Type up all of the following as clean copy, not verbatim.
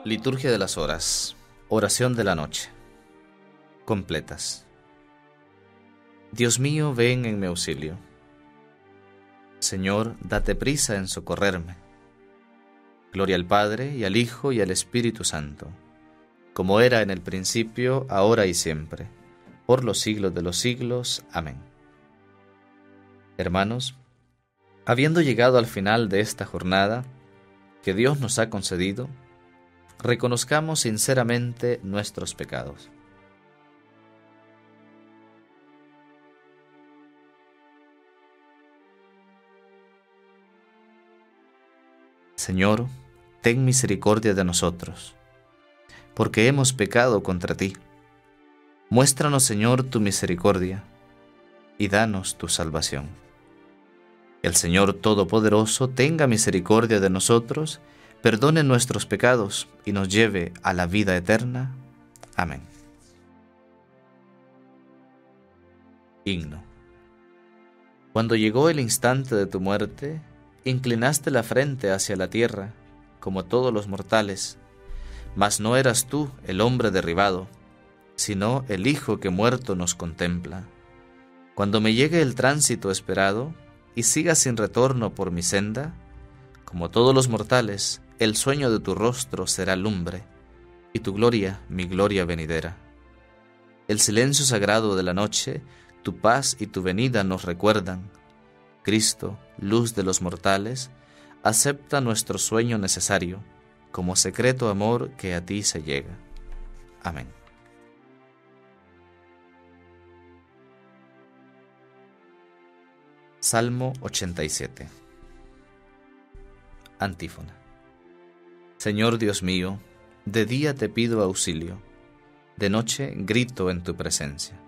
Liturgia de las horas. Oración de la noche. Completas. Dios mío, ven en mi auxilio. Señor, date prisa en socorrerme. Gloria al Padre, y al Hijo, y al Espíritu Santo, como era en el principio, ahora y siempre, por los siglos de los siglos. Amén. Hermanos, habiendo llegado al final de esta jornada que Dios nos ha concedido, reconozcamos sinceramente nuestros pecados. Señor, ten misericordia de nosotros, porque hemos pecado contra ti. Muéstranos, Señor, tu misericordia, y danos tu salvación. El Señor Todopoderoso tenga misericordia de nosotros, perdone nuestros pecados y nos lleve a la vida eterna. Amén. Himno. Cuando llegó el instante de tu muerte, inclinaste la frente hacia la tierra, como todos los mortales, mas no eras tú el hombre derribado, sino el Hijo que muerto nos contempla. Cuando me llegue el tránsito esperado, y siga sin retorno por mi senda, como todos los mortales, el sueño de tu rostro será lumbre, y tu gloria mi gloria venidera. El silencio sagrado de la noche, tu paz y tu venida nos recuerdan. Cristo, luz de los mortales, acepta nuestro sueño necesario, como secreto amor que a ti se llega. Amén. Salmo 87. Antífona. Señor Dios mío, de día te pido auxilio, de noche grito en tu presencia.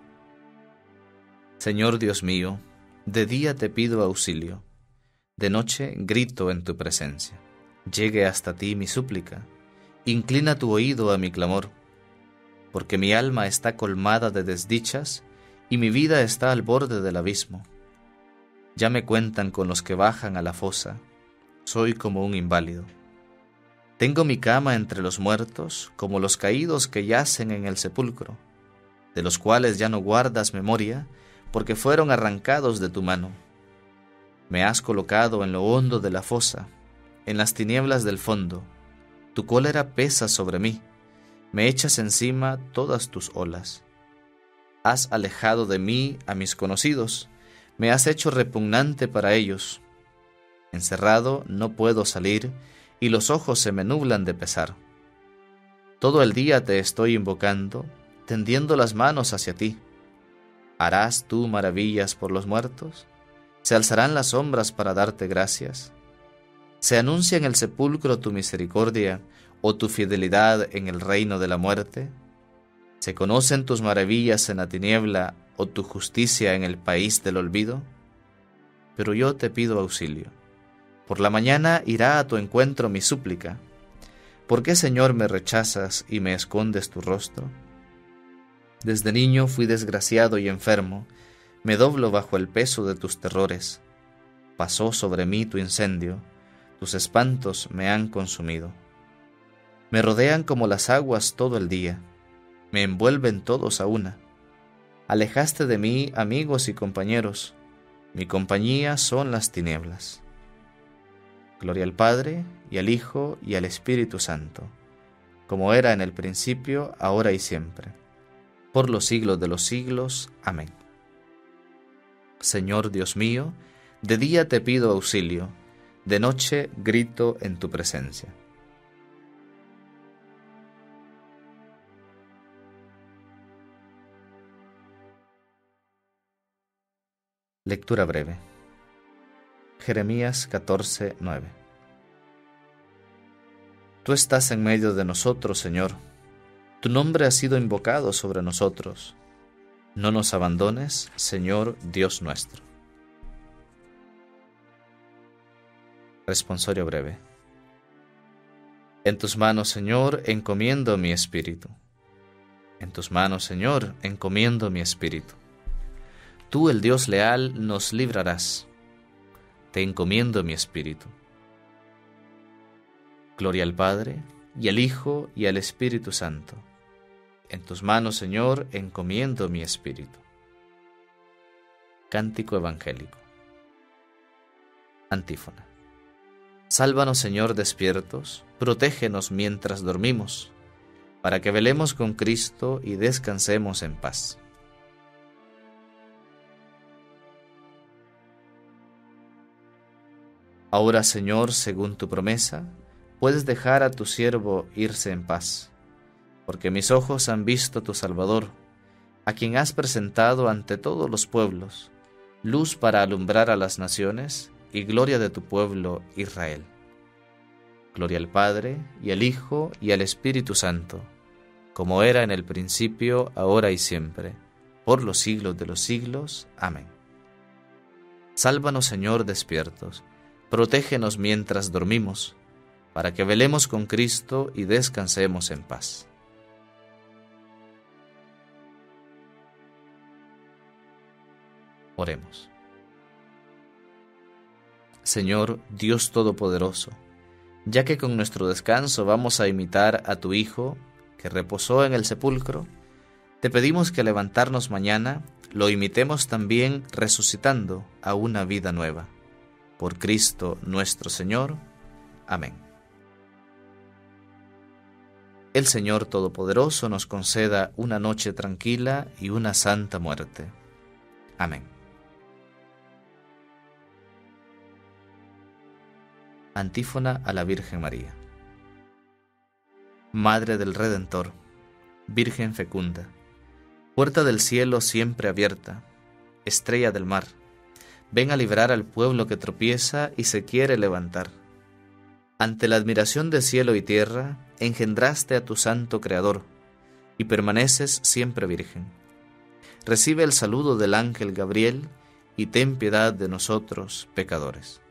Señor Dios mío, de día te pido auxilio, de noche grito en tu presencia. Llegue hasta ti mi súplica, inclina tu oído a mi clamor, porque mi alma está colmada de desdichas y mi vida está al borde del abismo. Ya me cuentan con los que bajan a la fosa, soy como un inválido. Tengo mi cama entre los muertos, como los caídos que yacen en el sepulcro, de los cuales ya no guardas memoria, porque fueron arrancados de tu mano. Me has colocado en lo hondo de la fosa, en las tinieblas del fondo. Tu cólera pesa sobre mí, me echas encima todas tus olas. Has alejado de mí a mis conocidos, me has hecho repugnante para ellos. Encerrado no puedo salir, y los ojos se me nublan de pesar. Todo el día te estoy invocando, tendiendo las manos hacia ti. ¿Harás tú maravillas por los muertos? ¿Se alzarán las sombras para darte gracias? ¿Se anuncia en el sepulcro tu misericordia o tu fidelidad en el reino de la muerte? ¿Se conocen tus maravillas en la tiniebla o tu justicia en el país del olvido? Pero yo te pido auxilio. Por la mañana irá a tu encuentro mi súplica. ¿Por qué, Señor, me rechazas y me escondes tu rostro? Desde niño fui desgraciado y enfermo, me doblo bajo el peso de tus terrores. Pasó sobre mí tu incendio, tus espantos me han consumido. Me rodean como las aguas todo el día, me envuelven todos a una. Alejaste de mí amigos y compañeros, mi compañía son las tinieblas. Gloria al Padre, y al Hijo, y al Espíritu Santo, como era en el principio, ahora y siempre, por los siglos de los siglos. Amén. Señor Dios mío, de día te pido auxilio, de noche grito en tu presencia. Lectura breve. Jeremías 14:9. Tú estás en medio de nosotros, Señor. Tu nombre ha sido invocado sobre nosotros. No nos abandones, Señor Dios nuestro. Responsorio breve. En tus manos, Señor, encomiendo mi espíritu. En tus manos, Señor, encomiendo mi espíritu. Tú, el Dios leal, nos librarás. Te encomiendo mi espíritu. Gloria al Padre, y al Hijo, y al Espíritu Santo. En tus manos, Señor, encomiendo mi espíritu. Cántico evangélico. Antífona. Sálvanos, Señor, despiertos, protégenos mientras dormimos, para que velemos con Cristo y descansemos en paz. Ahora, Señor, según tu promesa, puedes dejar a tu siervo irse en paz, porque mis ojos han visto tu Salvador, a quien has presentado ante todos los pueblos, luz para alumbrar a las naciones y gloria de tu pueblo Israel. Gloria al Padre, y al Hijo, y al Espíritu Santo, como era en el principio, ahora y siempre, por los siglos de los siglos. Amén. Sálvanos, Señor, despiertos, protégenos mientras dormimos, para que velemos con Cristo y descansemos en paz. Oremos. Señor, Dios Todopoderoso, ya que con nuestro descanso vamos a imitar a tu Hijo, que reposó en el sepulcro, te pedimos que al levantarnos mañana lo imitemos también resucitando a una vida nueva. Por Cristo nuestro Señor. Amén. El Señor Todopoderoso nos conceda una noche tranquila y una santa muerte. Amén. Antífona a la Virgen María. Madre del Redentor, Virgen fecunda, puerta del cielo siempre abierta, estrella del mar, ven a librar al pueblo que tropieza y se quiere levantar. Ante la admiración de cielo y tierra, engendraste a tu santo Creador, y permaneces siempre virgen. Recibe el saludo del ángel Gabriel, y ten piedad de nosotros, pecadores.